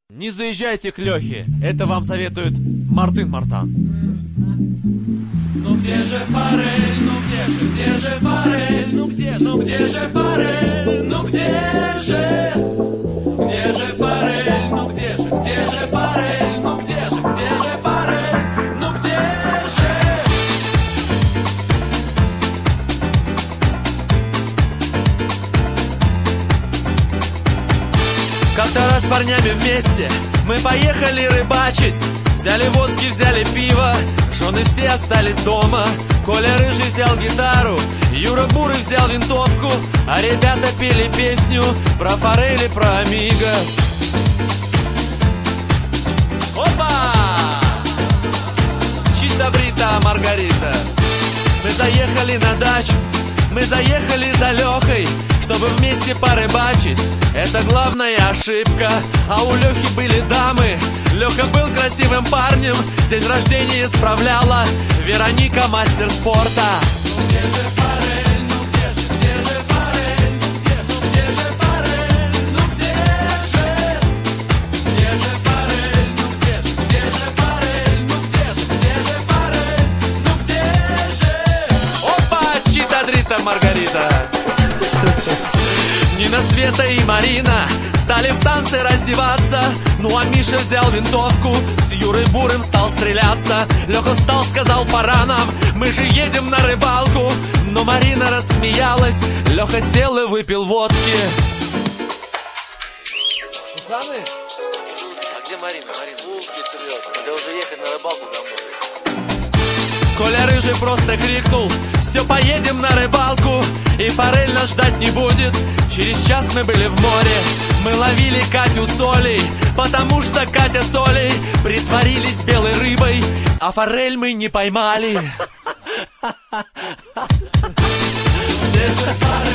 Не заезжайте к Лехе, это вам советует Мартын Мартан. Ну где же форель, где же форель, где же форель, где же форель, где же форель, где же форель, где же? Как-то раз с парнями вместе мы поехали рыбачить. Взяли водки, взяли пиво, жены все остались дома. Коля Рыжий взял гитару, Юра Бурый взял винтовку, а ребята пели песню про форель и про амигос. Опа! Чисто брита Маргарита. Мы заехали на дачу, мы заехали за Лехой, чтобы вместе порыбачить. Это главная ошибка, а у Лехи были дамы. Леха был красивым парнем, день рождения справляла Вероника, мастер спорта. Ну где же форель, где же форель, где же форель, где же форель, где же форель, где же форель, где же? Опа, чита дрита Маргарита. Нина, Света и Марина стали в танце раздеваться. Ну а Миша взял винтовку, с Юрой Бурым стал стреляться. Леха встал, сказал: пора нам, мы же едем на рыбалку. Но Марина рассмеялась, Леха сел и выпил водки. Пацаны, а где Марина? Надо уже ехать на рыбалку домой. Коля Рыжий просто крикнул: все, поедем на рыбалку, и форель нас ждать не будет. Через час мы были в море, мы ловили Катю с Олей, потому что Катя с Олей притворились белой рыбой, а форель мы не поймали. Где же форель?